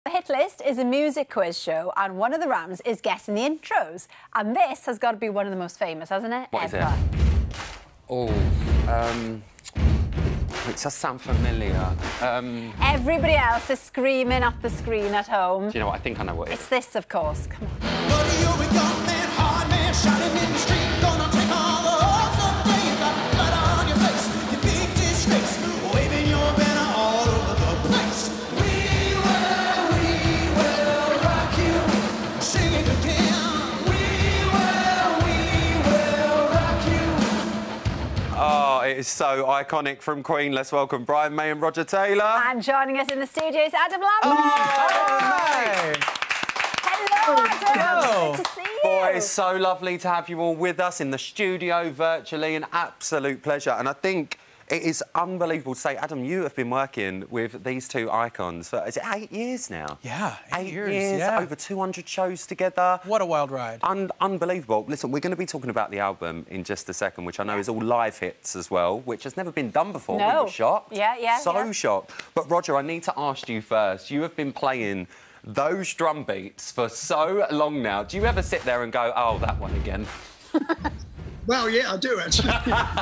The Hit List is a music quiz show, and one of the rounds is guessing the intros. And this has got to be one of the most famous, hasn't it? What is it? Oh, it does sound familiar. Everybody else is screaming at the screen at home. Do you know what? I think I know what it is. It's this, of course. Come on. It is so iconic from Queen. Let's welcome Brian May and Roger Taylor. And joining us in the studio is Adam Lambert. Hi. Hello, Adam. Hello. Good to see you. Boy, it's so lovely to have you all with us in the studio virtually. An absolute pleasure. And I think it is unbelievable to say, Adam, you have been working with these two icons for, is it 8 years now? Yeah, 8 years, yeah. over 200 shows together. What a wild ride. Unbelievable. Listen, we're going to be talking about the album in just a second, which I know is all live hits as well, which has never been done before. No. We were shocked. Yeah. So shocked. But, Roger, I need to ask you first. You have been playing those drum beats for so long now. Do you ever sit there and go, oh, that one again? Well, yeah, I do, actually.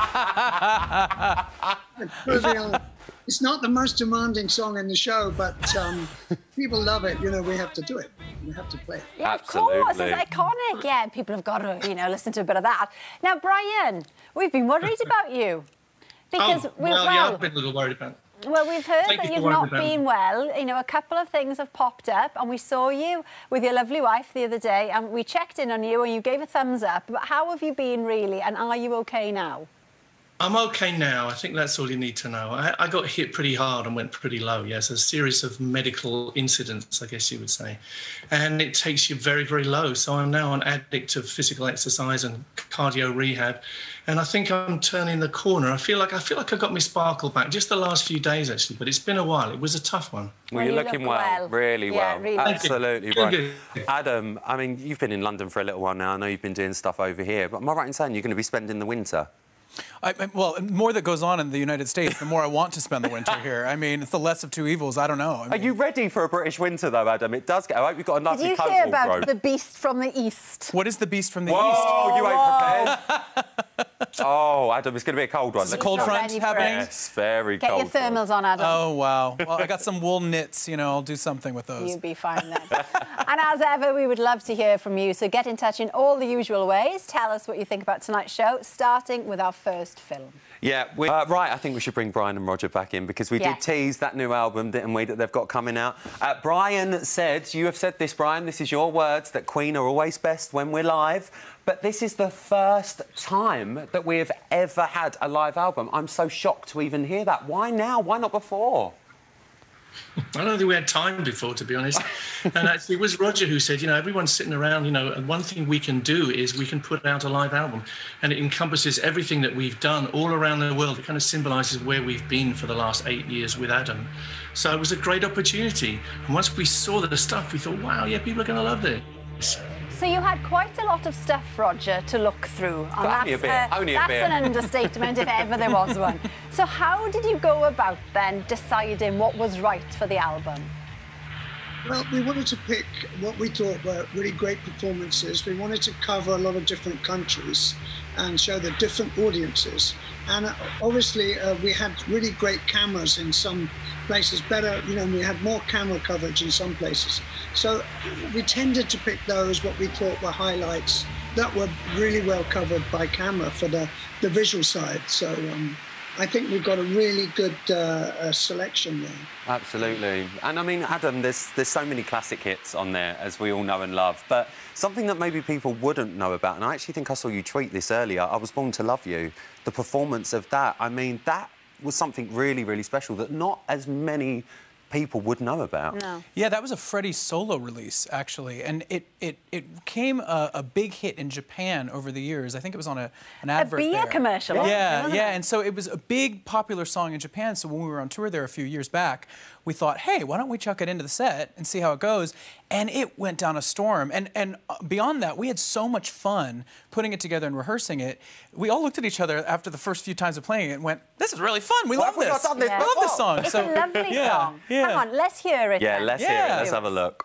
It's not the most demanding song in the show, but people love it. You know, we have to do it. We have to play it. Yeah, Absolutely. of course. It's iconic. Yeah, people have got to, you know, listen to a bit of that. Now, Brian, we've been worried about you. Because yeah, I've been a little worried about it. Well, we've heard that you've not been well. You know, a couple of things have popped up, and we saw you with your lovely wife the other day, and we checked in on you, and you gave a thumbs up. But how have you been, really, and are you OK now? I'm OK now. I think that's all you need to know. I got hit pretty hard and went pretty low, yes. A series of medical incidents, I guess you would say. And it takes you very, very low. So I'm now an addict of physical exercise and cardio rehab. And I think I'm turning the corner. I feel like I got my sparkle back just the last few days, actually. But it's been a while. It was a tough one. Well, you're looking well. Really well. Really Absolutely well. right. Adam, I mean, you've been in London for a little while now. I know you've been doing stuff over here. But am I right in saying you're going to be spending the winter? Well, the more that goes on in the United States, the more I want to spend the winter here. I mean, it's the less of two evils. I don't know. Are you ready for a British winter, though, Adam? It does get... I hope you've got a lovely coat. Did you hear about the beast from the east? What is the beast from the east? Whoa, you ain't prepared. Oh, Adam, it's going to be a cold one. Is a cold front happening? Yes, very cold. Get your thermals on, Adam. Oh, wow. Well, I got some wool knits, you know, I'll do something with those. You'll be fine then. And as ever, we would love to hear from you, so get in touch in all the usual ways. Tell us what you think about tonight's show, starting with our first film. Yeah, right, I think we should bring Brian and Roger back in because we did tease that new album, didn't we, that they've got coming out. Brian said, you have said this, Brian, this is your words, that Queen are always best when we're live, but this is the first time that we have ever had a live album. I'm so shocked to even hear that. Why now? Why not before? I don't think we had time before, to be honest. And actually, it was Roger who said, you know, everyone's sitting around, you know, and one thing we can do is we can put out a live album. And it encompasses everything that we've done all around the world. It kind of symbolises where we've been for the last 8 years with Adam. So it was a great opportunity. And once we saw the stuff, we thought, wow, yeah, people are going to love this. So you had quite a lot of stuff, Roger, to look through. And only a bit. That's an understatement if ever there was one. So how did you go about then deciding what was right for the album? Well, we wanted to pick what we thought were really great performances. We wanted to cover a lot of different countries and show the different audiences. And obviously, we had really great cameras in some places, better, you know, we had more camera coverage in some places. So we tended to pick those, what we thought were highlights that were really well covered by camera for the visual side. So I think we've got a really good selection there. Absolutely. And I mean, Adam, there's so many classic hits on there, as we all know and love, but something that maybe people wouldn't know about, and I actually think I saw you tweet this earlier, I Was Born to Love You, the performance of that, I mean, that was something really, really special that not as many people would know about. No. Yeah, that was a Freddie solo release, actually, and it became a big hit in Japan over the years. I think it was on an advert beer there. commercial. Yeah, wasn't yeah, it? And so it was a big popular song in Japan. So when we were on tour there a few years back, we thought, hey, why don't we chuck it into the set and see how it goes? And it went down a storm. And beyond that, we had so much fun putting it together and rehearsing it. We all looked at each other after the first few times of playing it and went, this is really fun. We love this. Done this We love this song. It's a lovely song. Yeah. Hang on, let's hear it. Yeah, then. let's hear it. Let's have a look.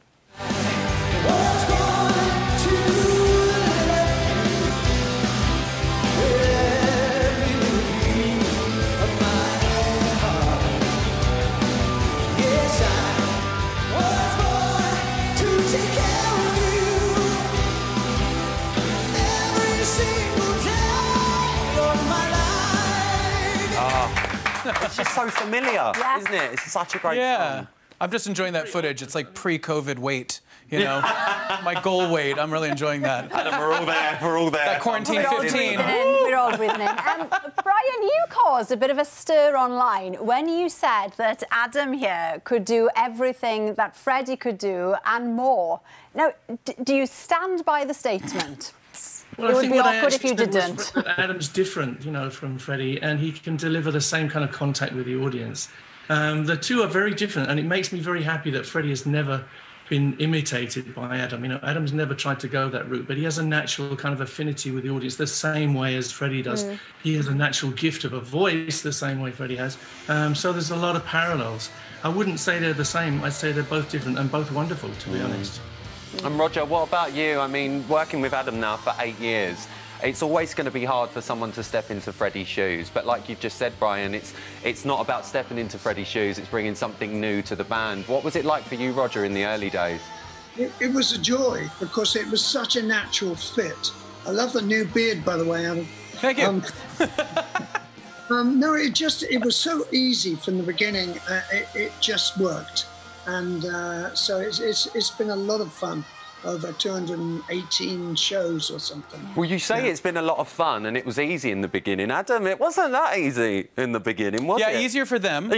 It's just so familiar, isn't it? It's such a great song. I'm just enjoying that footage. It's like pre-COVID weight, you know? My goal weight. I'm really enjoying that. Adam, we're all there. We're all there. That quarantine 15. We're all breathing in. Brian, you caused a bit of a stir online when you said that Adam here could do everything that Freddie could do and more. Now, do you stand by the statement? Well, it would be awkward if you didn't. Adam's different, you know, from Freddie, and he can deliver the same kind of contact with the audience. The two are very different, and it makes me very happy that Freddie has never been imitated by Adam. You know, Adam's never tried to go that route, but he has a natural kind of affinity with the audience the same way as Freddie does. He has a natural gift of a voice the same way Freddie has. So there's a lot of parallels. I wouldn't say they're the same. I'd say they're both different and both wonderful, to be honest. And Roger, what about you? I mean, working with Adam now for 8 years, it's always going to be hard for someone to step into Freddie's shoes. But like you've just said, Brian, it's not about stepping into Freddie's shoes, it's bringing something new to the band. What was it like for you, Roger, in the early days? It was a joy, because it was such a natural fit. I love the new beard, by the way, Adam. Thank you. No, it was so easy from the beginning. It just worked. And so it's been a lot of fun, over 218 shows or something. Well, you say it's been a lot of fun and it was easy in the beginning. Adam, it wasn't that easy in the beginning, was it? Yeah, easier for them.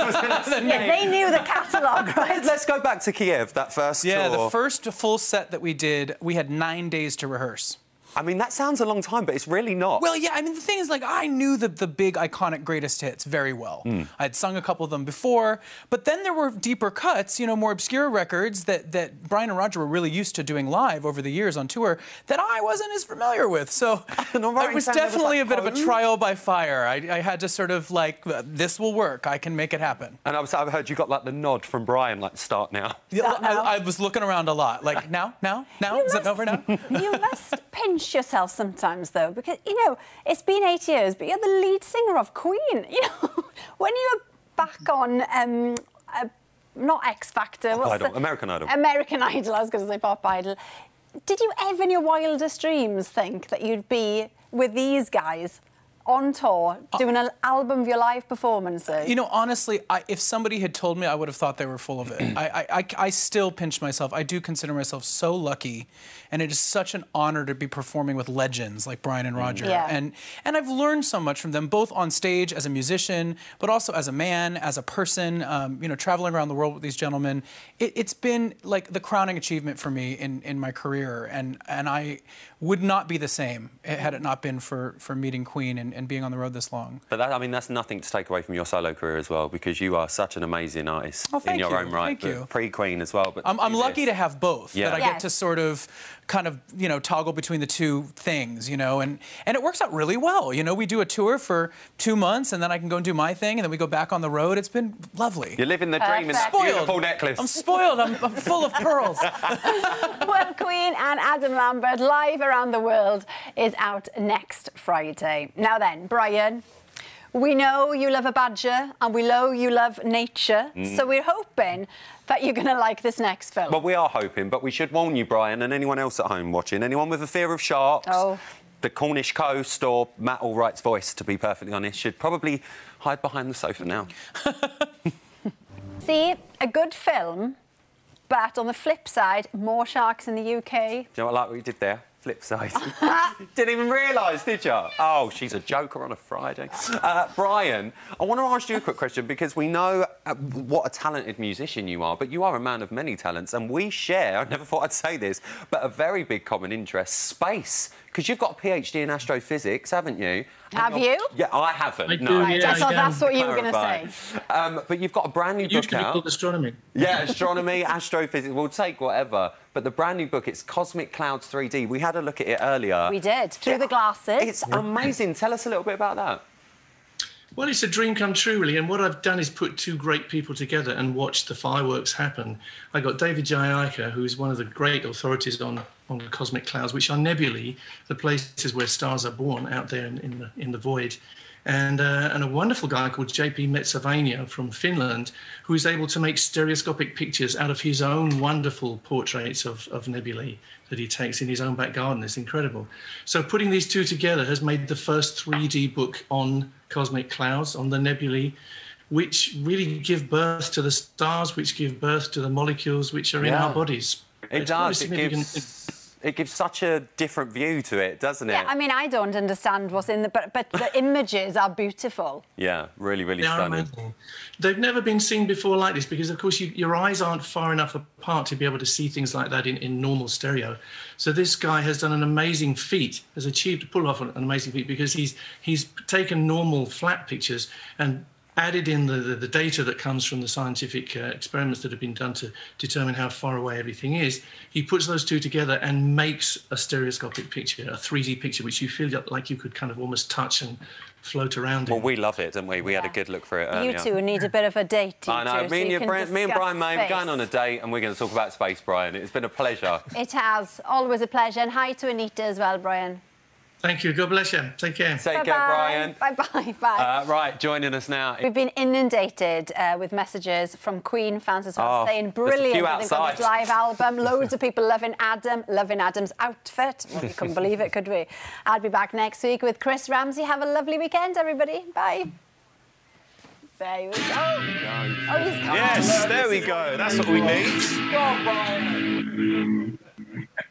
They knew the catalogue, right? Let's go back to Kiev, that first tour. Yeah, the first full set that we did, we had 9 days to rehearse. I mean, that sounds a long time, but it's really not. Well, yeah, I mean, the thing is, like, I knew the big, iconic greatest hits very well. I'd sung a couple of them before, but then there were deeper cuts, you know, more obscure records that Brian and Roger were really used to doing live over the years on tour that I wasn't as familiar with. So it was definitely a bit of a trial by fire. I had to sort of, like, this will work. I can make it happen. And I've heard you got, like, the nod from Brian, like, start now. Yeah, I was looking around a lot, like, now? Is it over now? You must pinch yourself sometimes, though, because, you know, it's been 8 years, but you're the lead singer of Queen. You know, when you were back on, not X Factor, American Idol. American Idol, I was going to say Pop Idol. Did you ever in your wildest dreams think that you'd be with these guys on tour, doing an album of your live performances? You know, honestly, if somebody had told me, I would have thought they were full of it. I still pinch myself. I do consider myself so lucky, and it is such an honor to be performing with legends like Brian and Roger. And I've learned so much from them, both on stage as a musician, but also as a man, as a person, you know, traveling around the world with these gentlemen. It's been like the crowning achievement for me in my career, and I would not be the same had it not been for meeting Queen and being on the road this long. But that, I mean, that's nothing to take away from your solo career as well, because you are such an amazing artist in your own right. Thank you. Pre-Queen as well. But I'm lucky to have both. That I get to sort of kind of, you know, toggle between the two things, you know, and it works out really well. You know, we do a tour for 2 months, and then I can go and do my thing, and then we go back on the road. It's been lovely. You're living the dream in that beautiful necklace. I'm spoiled. I'm full of pearls. Well, Queen and Adam Lambert, live around the world, is out next Friday. Now then, Brian, we know you love a badger and we know you love nature, so we're hoping that you're going to like this next film. Well, we are hoping, but we should warn you, Brian, and anyone else at home watching, anyone with a fear of sharks, the Cornish coast, or Matt Allwright's voice, to be perfectly honest, should probably hide behind the sofa now. See, a good film, but on the flip side, more sharks in the UK. Do you know what I like what you did there? Flip side. Didn't even realise, did you? Oh, she's a joker on a Friday. Brian, I want to ask you a quick question, because we know what a talented musician you are, but you are a man of many talents, and we share, I never thought I'd say this, but a very big common interest, space. Because you've got a PhD in astrophysics, haven't you? Have you? Yeah, I haven't. I do, no. I thought that's what you were going to say. But you've got a brand new book out. Usually called astronomy. Yeah, astronomy, astrophysics, we'll take whatever. But the brand new book, it's Cosmic Clouds 3D. We had a look at it earlier. We did, through the glasses. It's amazing. Tell us a little bit about that. Well, it's a dream come true, really. And what I've done is put two great people together and watched the fireworks happen. I got David J. Iker, who is one of the great authorities on cosmic clouds, which are nebulae, the places where stars are born out there in the void. And a wonderful guy called J.P. Metsävainio from Finland, who is able to make stereoscopic pictures out of his own wonderful portraits of nebulae that he takes in his own back garden. It's incredible. So putting these two together has made the first 3D book on cosmic clouds, on the nebulae, which really give birth to the stars, which give birth to the molecules which are in our bodies. It does. It gives such a different view to it, doesn't it? Yeah, I mean, I don't understand what's in the... But the images are beautiful. Yeah, really, really stunning. They've never been seen before like this because, of course, your eyes aren't far enough apart to be able to see things like that in normal stereo. So this guy has done an amazing feat, has achieved to pull off an amazing feat because he's taken normal flat pictures and added in the data that comes from the scientific experiments that have been done to determine how far away everything is. He puts those two together and makes a stereoscopic picture, a 3D picture, which you feel like you could kind of almost touch and float around in. Well, we love it, don't we? We had a good look for it earlier. You two need a bit of a date, I know. Me and Brian May, we're going on a date and we're going to talk about space, Brian. It's been a pleasure. It has. Always a pleasure. And hi to Anita as well, Brian. Thank you. God bless you. Take care. Take care, Brian. Bye-bye. Bye. Right, joining us now. We've been inundated with messages from Queen fans as well, saying brilliant. They've got this live album. Loads of people loving Adam's outfit. Well, we couldn't believe it, could we? I'll be back next week with Chris Ramsey. Have a lovely weekend, everybody. Bye. There we go. Oh, he's coming. Yes, there we go. That's what we need. Go on, Brian.